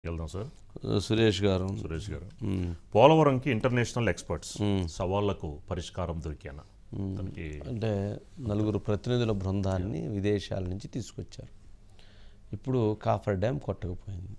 వెళ్దాం సార్. సురేష్ గారు పోలవరంకి international experts సవాళ్లకు పరిష్కారం దొరికానా? అంటే నలుగురు ప్రతినిధుల బృందాన్ని విదేశాల నుంచి తీసుకొచ్చారు. ఇప్పుడు కాఫర్ డ్యామ్ కొట్టకపోయింది,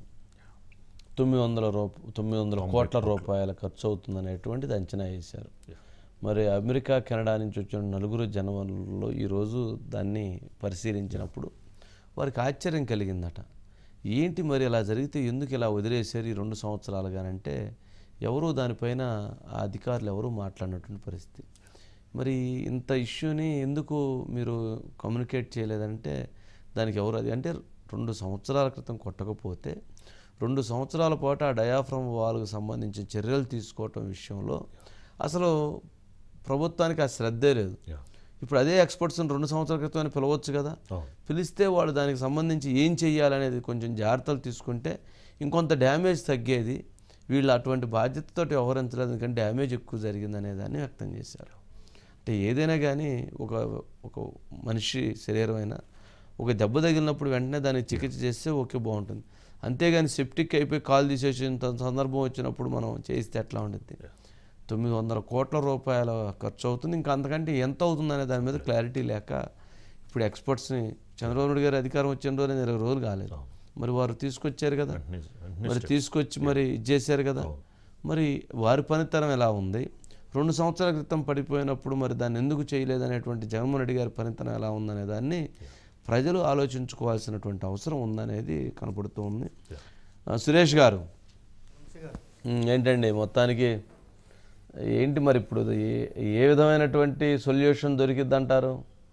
900 కోట్ల రూపాయల ఖర్చు అవుతుందనేటువంటిది అంచనా వేశారు. మరి అమెరికా కెనడా నుంచి వచ్చిన నలుగురు జనవరిలో ఈరోజు దాన్ని పరిశీలించినప్పుడు వారికి ఆశ్చర్యం కలిగిందట. ఏంటి మరి ఇలా జరిగితే ఎందుకు ఇలా వదిలేశారు ఈ 2 సంవత్సరాలుగానంటే ఎవరూ దానిపైన ఆ అధికారులు ఎవరూ మాట్లాడినటువంటి పరిస్థితి. మరి ఇంత ఇష్యూని ఎందుకు మీరు కమ్యూనికేట్ చేయలేదంటే దానికి ఎవరు అది అంటే 2 సంవత్సరాల క్రితం కొట్టకపోతే 2 సంవత్సరాల పాటు ఆ డయాఫ్రమ్ వాల్కు సంబంధించిన చర్యలు తీసుకోవటం విషయంలో అసలు ప్రభుత్వానికి ఆ శ్రద్ధే లేదు. ఇప్పుడు అదే ఎక్స్పర్ట్స్ని 2 సంవత్సరాల క్రితం పిలవచ్చు కదా, పిలిస్తే వాళ్ళు దానికి సంబంధించి ఏం చెయ్యాలనేది కొంచెం జాగ్రత్తలు తీసుకుంటే ఇంకొంత డ్యామేజ్ తగ్గేది. వీళ్ళు అటువంటి బాధ్యతతో వ్యవహరించలేదు, ఎందుకంటే డ్యామేజ్ ఎక్కువ జరిగిందనే దాన్ని వ్యక్తం చేశారు. అంటే ఏదైనా కానీ ఒక మనిషి శరీరమైనా ఒక దెబ్బ తగిలినప్పుడు వెంటనే దాన్ని చికిత్స చేస్తే ఓకే బాగుంటుంది. అంతేగాని సెప్టిక్ అయిపోయి కాలు తీసేసిన సందర్భం వచ్చినప్పుడు మనం చేస్తే ఎట్లా ఉంటుంది? 900 కోట్ల రూపాయల ఖర్చు అవుతుంది, ఇంకా అంతకంటే ఎంత అవుతుందనే దాని మీద క్లారిటీ లేక ఇప్పుడు ఎక్స్పర్ట్స్ని చంద్రబాబు నాయుడు గారి అధికారం వచ్చిన రోజు 20 రోజులు కాలేదు, మరి వారు తీసుకొచ్చారు కదా, మరి తీసుకొచ్చి మరి ఇచ్చేసారు కదా, మరి వారి పనితనం ఎలా ఉంది? 2 సంవత్సరాల క్రితం పడిపోయినప్పుడు మరి దాన్ని ఎందుకు చేయలేదనేటువంటి జగన్మోహన్ రెడ్డి గారి పనితనం ఎలా ఉందనే దాన్ని ప్రజలు ఆలోచించుకోవాల్సినటువంటి అవసరం ఉందనేది కనపడుతూ ఉంది. సురేష్ గారు ఏంటండి మొత్తానికి ఏంటి మరి ఇప్పుడు ఏ విధమైనటువంటి సొల్యూషన్ దొరికిద్ది అంటారు?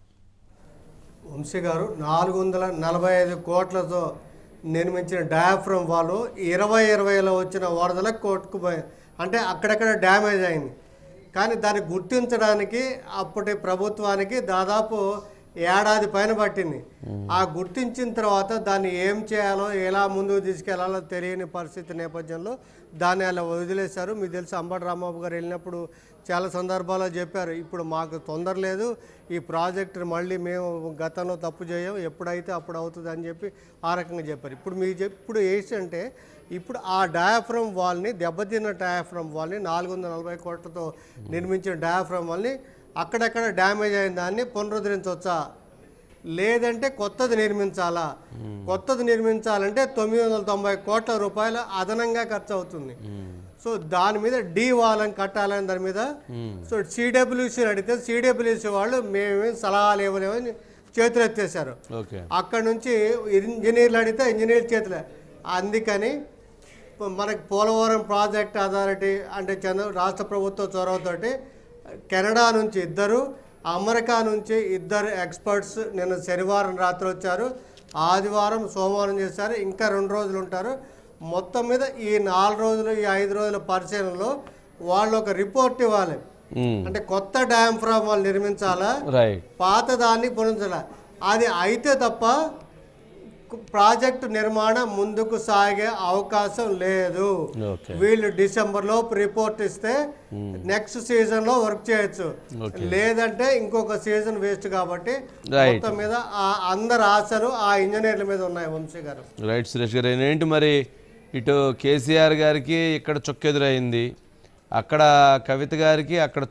వంశీ గారు 445 కోట్లతో నిర్మించిన డయాఫ్రమ్ వాళ్ళు 2020లో వచ్చిన వరదలకు కొట్టుకుపోయి అంటే అక్కడక్కడ డ్యామేజ్ అయింది. కానీ దాన్ని గుర్తించడానికి అప్పటి ప్రభుత్వానికి దాదాపు ఏడాది పైన పట్టింది. ఆ గుర్తించిన తర్వాత దాన్ని ఏం చేయాలో ఎలా ముందుకు తీసుకెళ్లాలో తెలియని పరిస్థితి నేపథ్యంలో దాన్ని అలా వదిలేశారు. మీకు తెలుసు అంబటి రాంబాబు గారు వెళ్ళినప్పుడు చాలా సందర్భాల్లో చెప్పారు, ఇప్పుడు మాకు తొందర లేదు, ఈ ప్రాజెక్టు మళ్ళీ మేము గతంలో తప్పు చేయం, ఎప్పుడైతే అప్పుడు అవుతుంది అని చెప్పి ఆ రకంగా చెప్పారు. ఇప్పుడు ఏంటంటే ఇప్పుడు ఆ డయాఫ్రమ్ వాల్ని దెబ్బతిన్న డయాఫ్రమ్ వాల్ని 440 కోట్లతో నిర్మించిన డయాఫ్రమ్ వాల్ని అక్కడక్కడ డ్యామేజ్ అయిన దాన్ని పునరుద్ధరించవచ్చా, లేదంటే కొత్తది నిర్మించాలా? కొత్తది నిర్మించాలంటే 990 కోట్ల రూపాయలు అదనంగా ఖర్చు అవుతుంది. సో దాని మీద డీ వాలని కట్టాలని దాని మీద సో సిడబ్ల్యూసీ అడిగితే సిడబ్ల్యూసీ వాళ్ళు మేమేం సలహాలు ఇవ్వలేమని చేతులు ఎత్తేసారు. అక్కడ నుంచి ఇంజనీర్లు అడిగితే ఇంజనీర్ చేతులే. అందుకని మనకి పోలవరం ప్రాజెక్ట్ అథారిటీ అంటే రాష్ట్ర ప్రభుత్వ చొరవతోటి కెనడా నుంచి 2, అమెరికా నుంచి 2 ఎక్స్పర్ట్స్ నిన్న శనివారం రాత్రి వచ్చారు, ఆదివారం సోమవారం చేశారు, ఇంకా 2 రోజులు ఉంటారు. మొత్తం మీద ఈ 4 రోజులు ఈ 5 రోజుల పరిశీలనలో వాళ్ళు ఒక రిపోర్ట్ ఇవ్వాలి. అంటే కొత్త డ్యామ్ ఫ్రామ్ వాళ్ళు నిర్మించాలా, పాత దాన్ని పునరుద్ధరించాలా, అది అయితే తప్ప ప్రాజెక్టు నిర్మాణం ముందుకు సాగే అవకాశం లేదు. వీళ్ళు డిసెంబర్లోపు రిపోర్ట్ ఇస్తే నెక్స్ట్ సీజన్లో వర్క్ చేయొచ్చు, లేదంటే ఇంకొక సీజన్ వేస్ట్. కాబట్టి మొత్తం మీద అందరి ఆశలు ఆ ఇంజనీర్ల మీద ఉన్నాయి. వంశీ గారు రైట్. సురేష్ గారు ఏంటి మరి ఇటు కేసీఆర్ గారికి ఇక్కడ చుక్కెదురైంది, అక్కడ కవిత గారికి అక్కడ